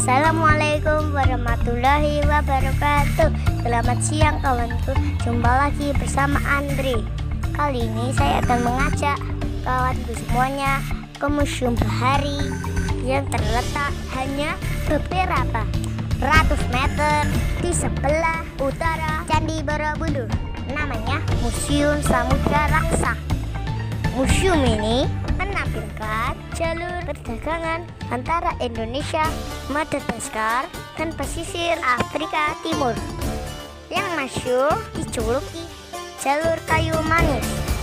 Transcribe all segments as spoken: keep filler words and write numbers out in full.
Assalamualaikum warahmatullahi wabarakatuh. Selamat siang kawanku, jumpa lagi bersama Andre. Kali ini saya akan mengajak kawanku semuanya ke Museum Bahari yang terletak hanya beberapa ratus meter di sebelah utara Candi Borobudur. Namanya Museum Samudra Raksa. Museum ini menampilkan jalur perdagangan antara Indonesia, Madagaskar, dan pesisir Afrika Timur yang masyhur dijuluki jalur kayu manis.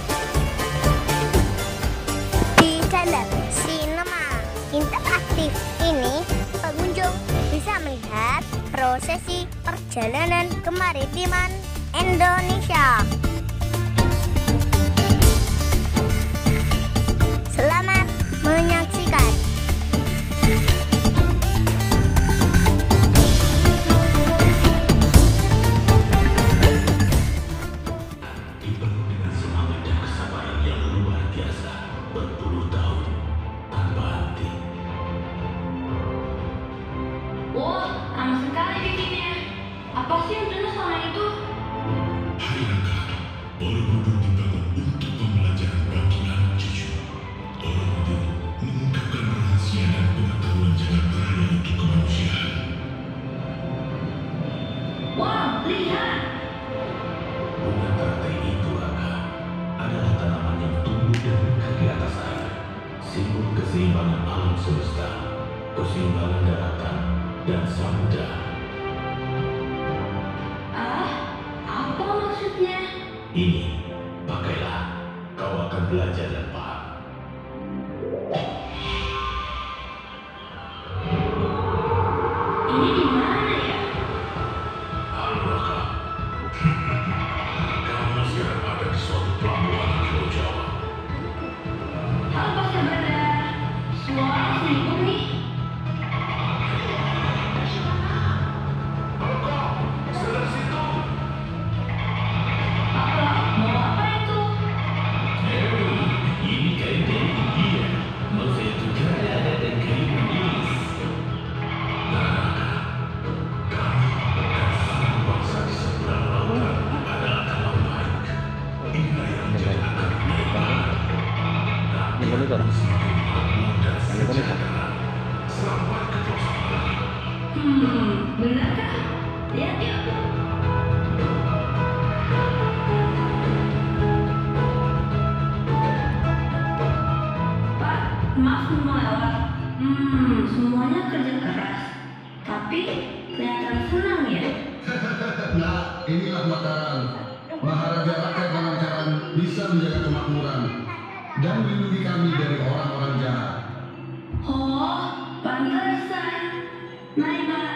Di dalam sinema interaktif ini, pengunjung bisa melihat prosesi perjalanan kemaritiman Indonesia. Selamat menyaksikan. Dipenuhi dengan semangat dan kesabaran yang luar biasa, berpuluh tahun tanpa henti. Wah, lama sekali bikinnya. Apa sih yang dulu sama itu? Hayankah Borobudur dibangun untuk pembelajaran bagi anak cucu. Borobudur mengungkapkan rahasia dan pengetahuan jagat raya untuk kemanusiaan. Wah, lihat. Bunga teratai itu, Raka, adalah tanaman yang tumbuh dan mekar di atas air, simbol keseimbangan alam semesta, keseimbangan daratan dan samudra. Ah, apa maksudnya? Ini, pakailah, kau akan belajar dan paham. Ini di mana ya? Halo, Raka. Kamu sekarang ada di suatu pelabuhan di Pulau Jawa. Halo Pak Sabada. Suara selingkuh nih. Halo, kau, sedang situ. Apa? Mau apa itu? Hei, ini kain dari India. Mengsentuh gaya dan kain manis. Nah, Raka, kami dan sang bangsa di seberang lautan adalah kawan baik. Inilah yang menjadi akar perubahan. Rakyat semakin makmur dan sejahtera sampai ke pelosok langit. Hmm, benarkah? Lihat yuk. Pak, maaf melewat. Hmm, semuanya kerja keras. Tapi kelihatan senang ya. Nah, inilah Mataram. Maharaja rakyat Pangandaran bisa menjaga kemakmuran dan melindungi kami dari orang-orang jahat. Oh, pantesan. Mari Pak.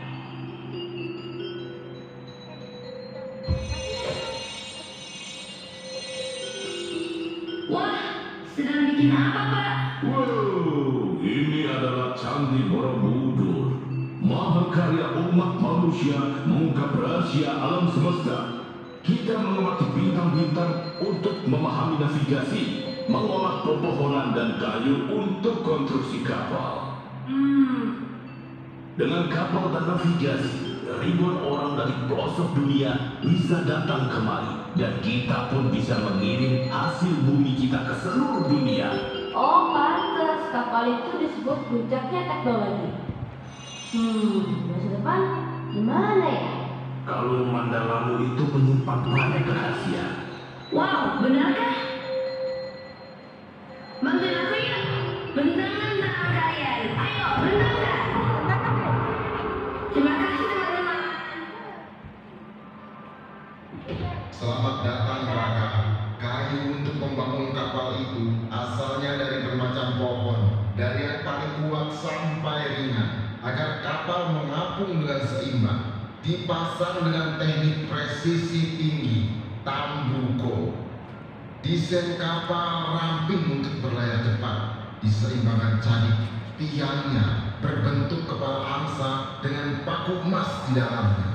Wah, sedang bikin apa Pak? Wow, ini adalah Candi Borobudur. Mahakarya umat manusia mengungkap rahasia alam semesta. Kita mengamati bintang-bintang untuk memahami navigasi, mengolah pepohonan dan kayu untuk konstruksi kapal. Hmm, Dengan kapal dan navigasi, ribuan orang dari pelosok dunia bisa datang kemari, dan kita pun bisa mengirim hasil bumi kita ke seluruh dunia. oh pantes kapal itu disebut puncaknya teknologi. Hmm, masa depan gimana ya? Kalau Mandalamu itu menyimpan banyak rahasia. Wow, benarkah? Bantuin aku ya. Bentangan tangan kalian. Ayo, bentangkan. Terima kasih teman-teman. Selamat datang, Raka. Kayu untuk membangun kapal itu asalnya dari bermacam pohon, dari yang paling kuat sampai ringan, agar kapal mengapung dengan seimbang. Dipasang dengan teknik presisi tinggi, tambuko. Desain kapal ramping untuk berlayar cepat, diseimbangan canggih. Tiangnya berbentuk kepala angsa dengan paku emas di dalamnya.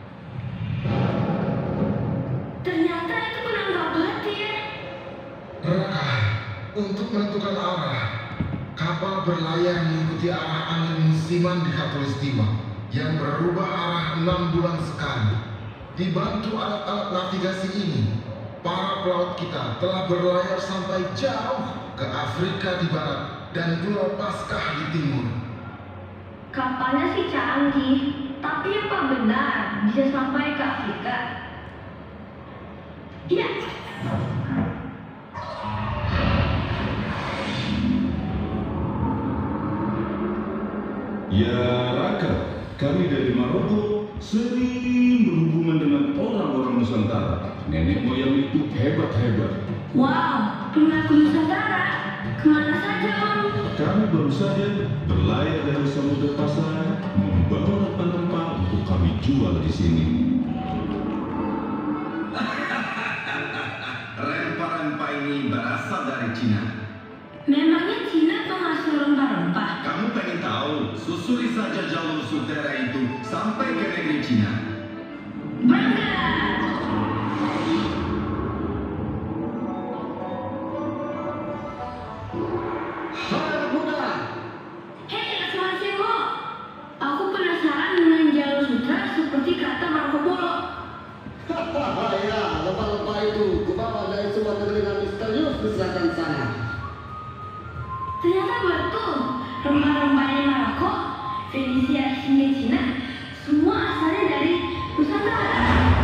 Ternyata itu penangkap batu ya. Raka, untuk menentukan arah, kapal kapal berlayar mengikuti arah angin musiman di Khatulistiwa yang berubah arah enam bulan sekali. Dibantu alat-alat navigasi ini, para pelaut kita telah berlayar sampai jauh ke Afrika di barat dan Pulau Paskah di timur. Kapalnya sih canggih, tapi apa benar bisa sampai ke Afrika? Iya. Ya Raka, kami dari Maroko sering berhubungan dengan orang-orang Nusantara. Nenek moyang itu hebat-hebat. Wow, pengaku Nusantara. Kemana saja, Om? Kami baru saja berlayar dari Samudra Pasai, membawa rempah-rempah untuk kami jual di sini. Rempah-rempah ini berasal dari Cina. Memangnya Cina penghasil rempah-rempah? Kamu pengen tahu? Susuri saja jalur sutera itu sampai ke negeri Cina. Berangkat! Hai muda! Hei, Laksamana Senggo! Aku penasaran dengan jalur sutra seperti kata Marco Polo. Hahaha, ya, rempah-rempah itu kubawa dari sebuah negeri yang misterius di selatan sana. Ternyata betul, rempah-rempahnya Maroko, Fenisia hingga Cina, semua asalnya dari Nusantara.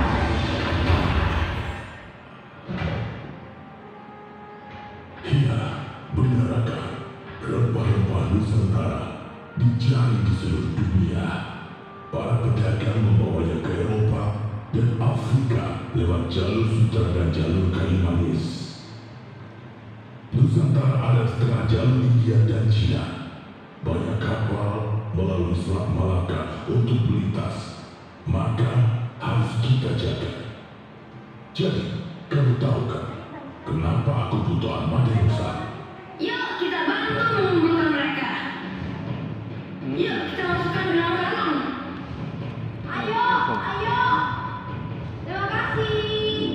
Iya, benar Raka. Rempah-rempah Nusantara dicari di seluruh dunia. Para pedagang membawanya ke Eropa dan Afrika lewat jalur sutra dan jalur kayu manis. Nusantara ada setengah jalur India dan Cina. Banyak kapal melalui Selat Malaka untuk melintas. Maka harus kita jaga. Jadi, kamu tahu kan kenapa aku butuh armada yang besar? Yuk, kita bantu mengumpulkan mereka. Yuk, kita masukkan ke dalam kanong. Ayo, ayo. Terima kasih.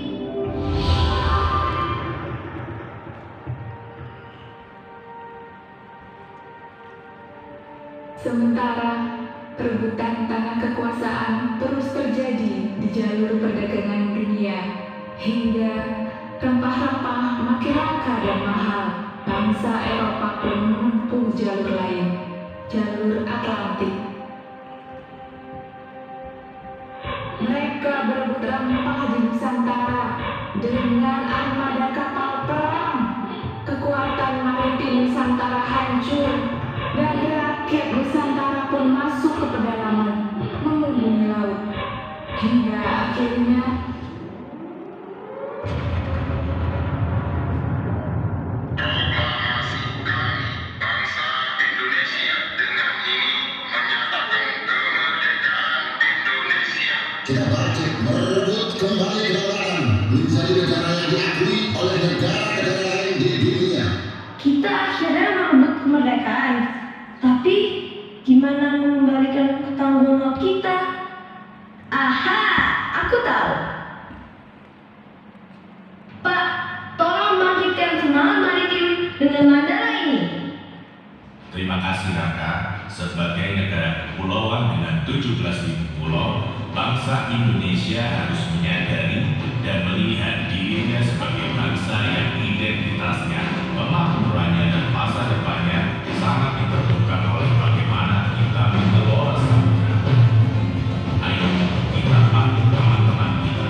Sementara perebutan tanah kekuasaan terus terjadi di jalur perdagangan dunia hingga rempah-rempah makin langka dan mahal. Bangsa Eropa pun menempuh jalur lain, jalur Atlantik. Mereka berebut rempah di Nusantara dengan armada kapal perang. Kekuatan maritim Nusantara hancur dan rakyat Nusantara pun masuk ke pedalaman, mengunjungi laut, hingga akhirnya Proklamasi kami, bangsa Indonesia, dengan ini menyatakan kemerdekaan Indonesia. Kita bangkit merebut kembali kedaulatan menjadi negara yang diakui oleh negara-negara lain di dunia. Kita akhirnya merebut kemerdekaan. Tapi, gimana mengembalikan ketangguhan laut kita? Aha, aku tahu. Pak, tolong bangkitkan semangat maritim dengan bandara ini. Terima kasih Raka. Sebagai negara kepulauan dengan tujuh belas ribu pulau, bangsa Indonesia harus menyadari dan melihat dirinya sebagai bangsa yang identitasnya, kemakmurannya dan masa depannya sangat ditentukan oleh bagaimana kita mengelola samudra. Ayo kita panggil teman-teman kita.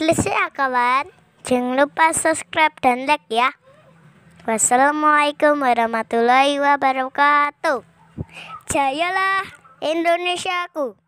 selesai ya kawan. Jangan lupa subscribe dan like ya. Wassalamualaikum warahmatullahi wabarakatuh. Jayalah Indonesiaku.